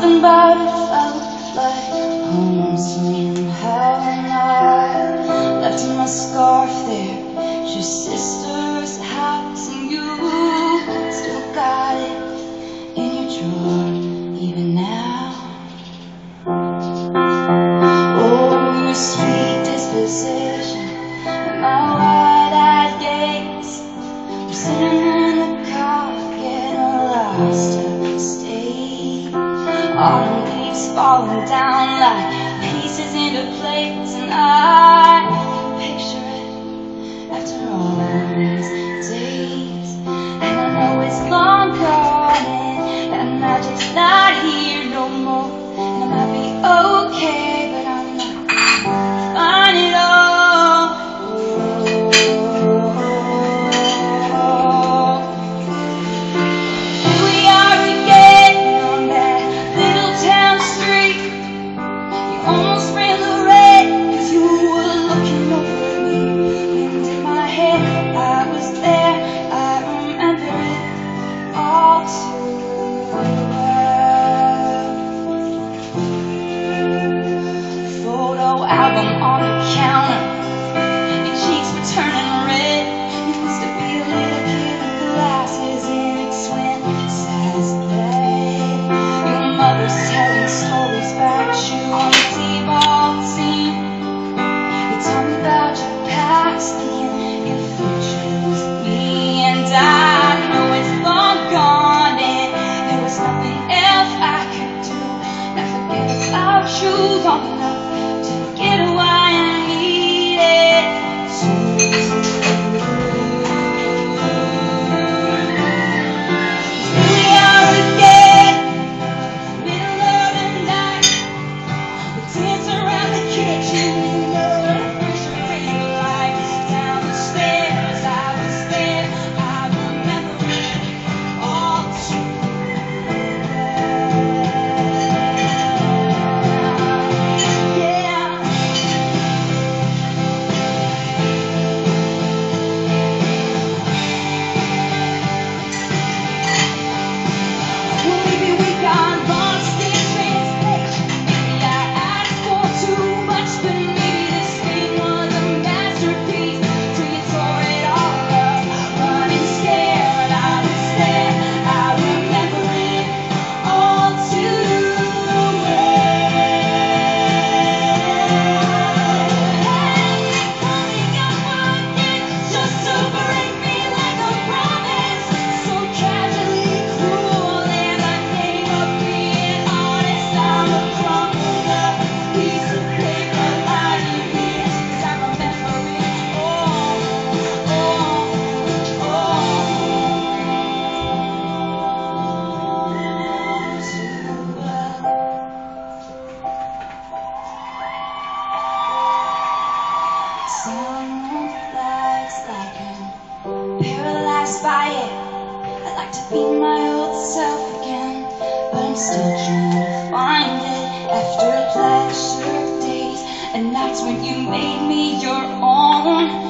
Something about it felt like home somehow, and I left my scarf there, your sister's house, and you still got it in your drawer even now. Oh, your sweet disposition and my wide-eyed gaze, we're sitting in the car getting lost at the stage. Autumn leaves falling down like pieces into place, and I can picture it after all these days. And I know it's long gone and that magic's not here no more, and I might be okay, but I'm not fine at all. Here we are again on that little town street. You almost ran the red 'cause you were looking over me. Wind in my hair, I was there, I remember it all too well. Photo album on the counter, your cheeks were turning red. You used to be a little kid with glasses in a twin-size bed. Your mother's telling stories about you on the t-ball team. You tell me about your past and your future was me, and I know it's long gone and there was nothing else I could do. Now forget about you long enough to get why I needed to. Here we are again, middle of the night. We dance around the kitchen, you know the refrigerator lights down the stairs. I was there, I remember it all too well. Yeah. Well, maybe we got lost in translation. Maybe I asked for too much, but maybe this thing was a masterpiece till you tore it all up. Running scared, I was there, I remember it all too well. Coming up again, just to break me like a promise, so casually cruel, and I came up being honest. I'm a crumpled up piece of paper lying here, 'cause I remember it all, too well. Someone flies like I'm paralyzed by it. I'd like to be my old self again, but I'm still trying to find it after pleasure days and nights when you made me your own.